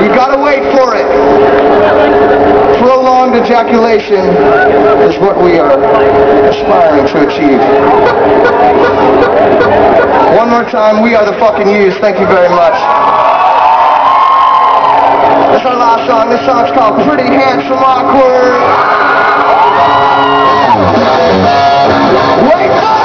You gotta wait for it. Prolonged ejaculation is what we are aspiring to achieve. One more time, we are the fucking U's. Thank you very much. That's our last song. This song's called Pretty Handsome Awkward. Wake up!